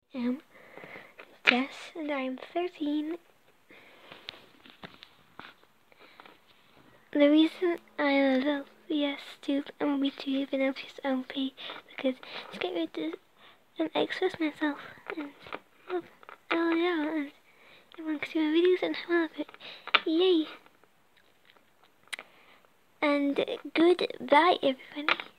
am Jess, and I am 13. The reason I love LPS2 and WeTube and LPS because to get rid of and express myself and love LOL and everyone can see my videos and have love it. Yay! And goodbye everybody.